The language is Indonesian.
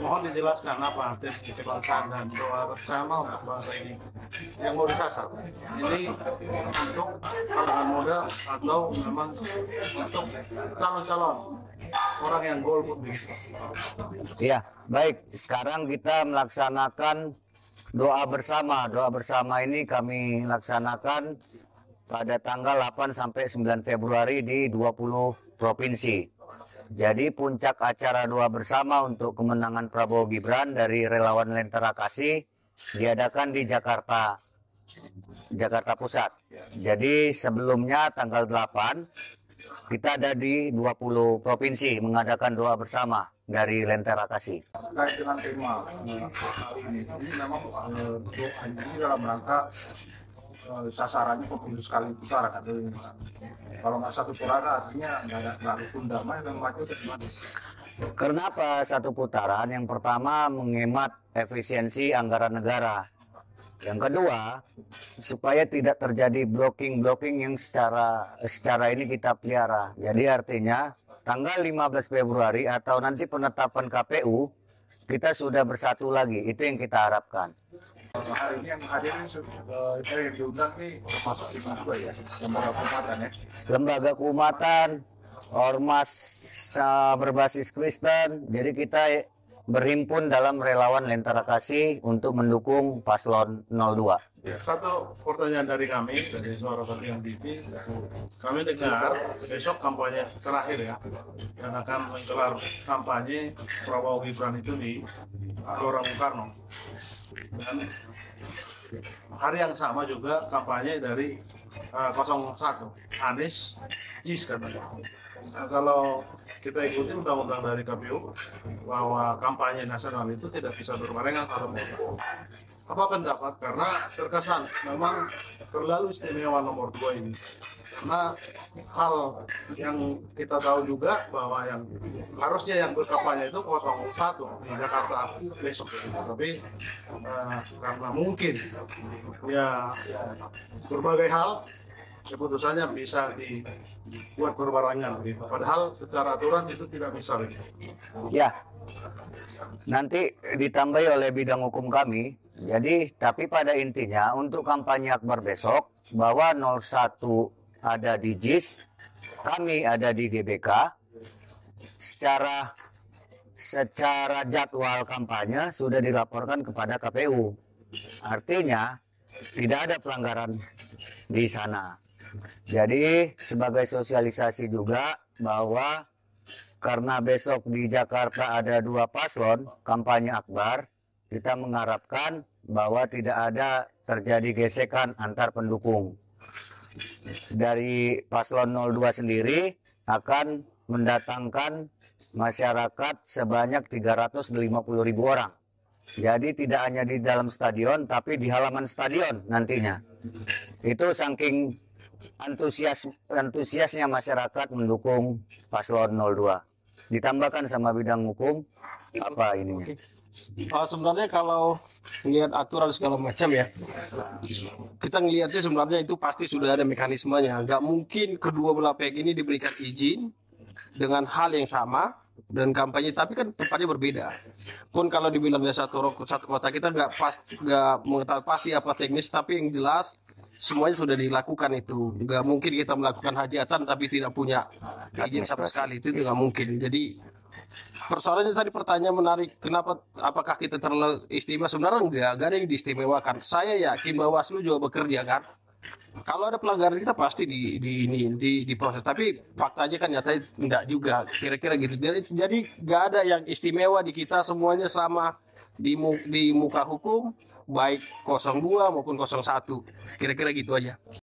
Mohon dijelaskan apa arti kecepatan dan doa bersama untuk bangsa ini yang mau disasar. Ini untuk kalangan muda atau memang untuk calon-calon orang yang golput begitu. Ya, baik. Sekarang kita melaksanakan doa bersama. Doa bersama ini kami laksanakan pada tanggal 8 sampai 9 Februari di 20 provinsi. Jadi puncak acara doa bersama untuk kemenangan Prabowo Gibran dari relawan Lentera Kasih diadakan di Jakarta Pusat. Jadi sebelumnya tanggal 8 kita ada di 20 provinsi mengadakan doa bersama dari Lentera Kasih. Terkait dengan tema kali ini memang doa ini dalam rangka sasarannya pemilu sekali putaran kan. Kalau nggak satu putaran artinya nggak ada rukun damai dan maju ke gimana? Kenapa satu putaran? Yang pertama menghemat efisiensi anggaran negara. Yang kedua, supaya tidak terjadi blocking yang secara ini kita pelihara. Jadi artinya tanggal 15 Februari atau nanti penetapan KPU kita sudah bersatu lagi. Itu yang kita harapkan. Hari ini yang hadirin yang diundang nih termasuk ini juga ya, lembaga keumatan ya. Lembaga keumatan, ormas berbasis Kristen. Jadi kita berhimpun dalam relawan Lentera Kasih untuk mendukung paslon 02. Ya, satu pertanyaan dari kami, dari Suara Pendiam TV. Kami dengar besok kampanye terakhir ya, yang akan menggelar kampanye Prabowo Gibran itu di Gelora Bung Karno. Dan hari yang sama juga kampanye dari 01 Anies Jis katanya. Nah, kalau kita ikuti undang-undang dari KPU bahwa kampanye nasional itu tidak bisa berbarengan kalau mau. Apa pendapat? Karena terkesan memang terlalu istimewa nomor 2 ini. Karena hal yang kita tahu juga bahwa yang harusnya yang berkampanye itu 01 di Jakarta besok. Tapi karena mungkin ya berbagai hal keputusannya bisa dibuat berbarengan gitu. Padahal secara aturan itu tidak bisa begitu. Ya, nanti ditambahi oleh bidang hukum kami. Jadi, tapi pada intinya untuk kampanye akbar besok bahwa 01 ada di JIS, kami ada di GBK. Secara jadwal kampanye sudah dilaporkan kepada KPU. Artinya tidak ada pelanggaran di sana. Jadi sebagai sosialisasi juga bahwa karena besok di Jakarta ada 2 paslon kampanye akbar, kita mengharapkan bahwa tidak ada terjadi gesekan antar pendukung. Dari paslon 02 sendiri akan mendatangkan masyarakat sebanyak 350.000 orang. Jadi tidak hanya di dalam stadion tapi di halaman stadion nantinya. Itu saking antusiasnya masyarakat mendukung paslon 02. Ditambahkan sama bidang hukum apa ininya? Sebenarnya kalau melihat aturan segala macam ya, kita ngelihat sih sebenarnya itu pasti sudah ada mekanismenya. Nggak mungkin kedua belah pihak ini diberikan izin dengan hal yang sama dan kampanye, tapi kan tempatnya berbeda. Pun kalau dibilangnya satu kota, kita nggak mengetahui pasti apa teknis, tapi yang jelas semuanya sudah dilakukan itu. Nggak mungkin kita melakukan hajatan tapi tidak punya izin sama sekali, itu nggak mungkin. Jadi persoalannya tadi pertanyaan menarik, apakah kita terlalu istimewa? Sebenarnya nggak ada yang diistimewakan. Saya yakin Bawaslu juga bekerja kan. Kalau ada pelanggaran kita pasti diproses, tapi faktanya kan nyatanya enggak juga, kira-kira gitu. Jadi nggak ada yang istimewa di kita, semuanya sama di muka hukum, baik 02 maupun 01, kira-kira gitu aja.